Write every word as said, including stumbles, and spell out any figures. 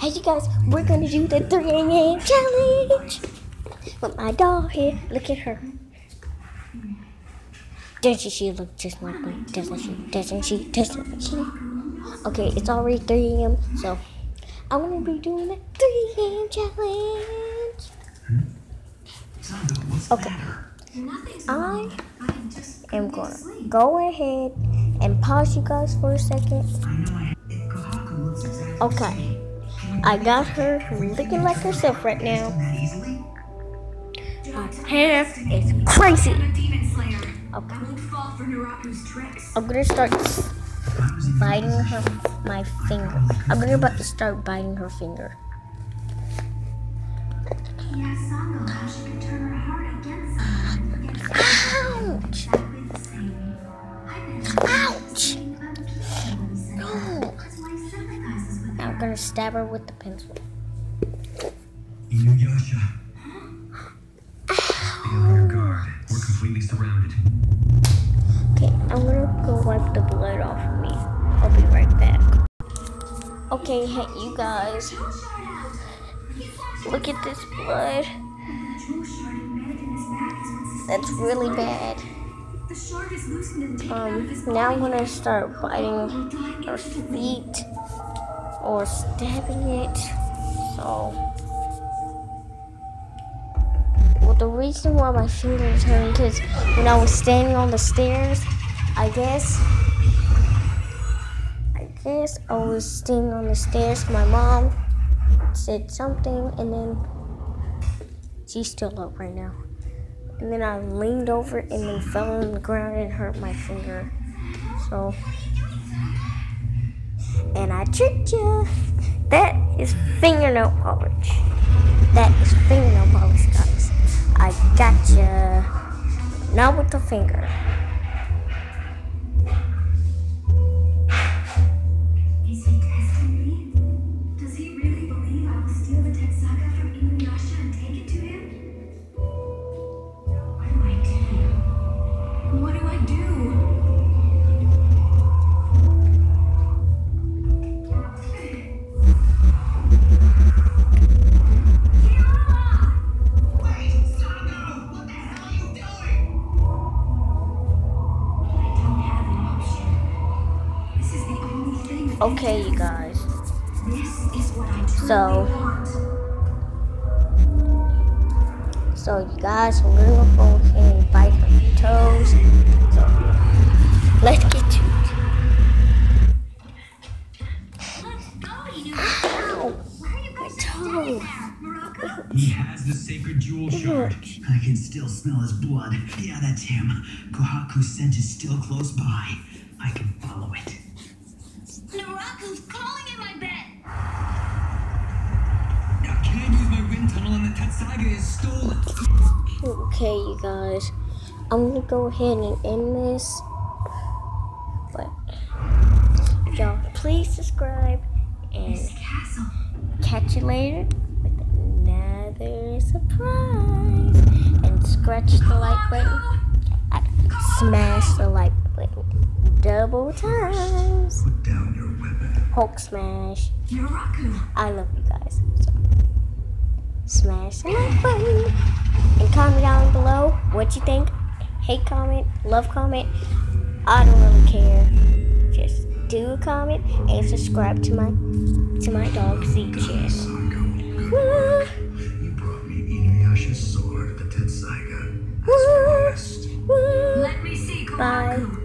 Hey you guys, we're gonna do the three A M challenge with my dog here. Look at her. Doesn't she look just like me? Doesn't she? Doesn't she? Doesn't she? Okay, it's already three A M so I'm gonna be doing the three A M challenge. Okay, I am gonna go ahead and pause you guys for a second. Okay, I got her looking like herself right now. Her hair is crazy. Okay, I'm gonna start biting her my finger. I'm gonna about to start biting her finger. Ouch! Ouch! No! Now I'm gonna stab her with the pencil. Inuyasha. Be on your guard. We're completely surrounded. Okay, I'm gonna go wipe the blood off of me. I'll be right back. Okay, hey, you guys. Look at this blood. That's really bad. Um, now I'm gonna start biting her feet or stabbing it. So, well, the reason why my finger is hurting because when I was standing on the stairs, I guess, I guess I was standing on the stairs. My mom said something, and then she's still up right now. And then I leaned over and then fell on the ground and hurt my finger. So, and I tricked you. That is fingernail polish. That is fingernail polish, guys. I gotcha. Not with the finger. Is he testing me? Does he really believe I will steal the Tetsuga from Inuyasha and take it to him? What do I do? What do I do? Okay, you guys. This is what I So, want. so you guys, we're gonna go ahead and bite her toes. So, let's get to it. Let's go, Ow! My toe. He has the sacred jewel shard. I can still smell his blood. Yeah, that's him. Kohaku's scent is still close by. I can follow it. Naraku's calling in my bed. I can't use my wind tunnel and the Tetsuga is stolen. Okay, you guys. I'm gonna go ahead and end this. But, y'all, please subscribe and This castle. catch you later with another surprise. And scratch the like button. I smash the like button double times. Put down your weapon. Hulk smash. Naraku. I love you guys. So, smash the like button and comment down below what you think. Hate comment, love comment. I don't really care. Just do a comment and subscribe to my to my dog Z Chess. You brought me Inuyasha's sword, the Tetsuga, as promised. Let me see, Kohaku. Bye.